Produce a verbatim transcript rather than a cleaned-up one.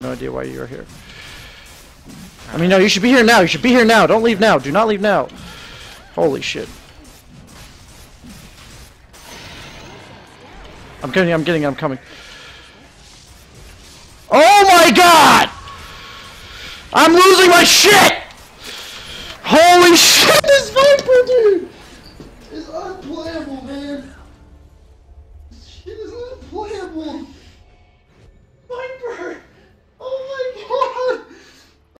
No idea why you're here. I mean, no, you should be here now. You should be here now. Don't leave now. Do not leave now. Holy shit. I'm getting, I'm getting, I'm coming. Oh my god! I'm losing my shit! Holy shit, this Viper, dude!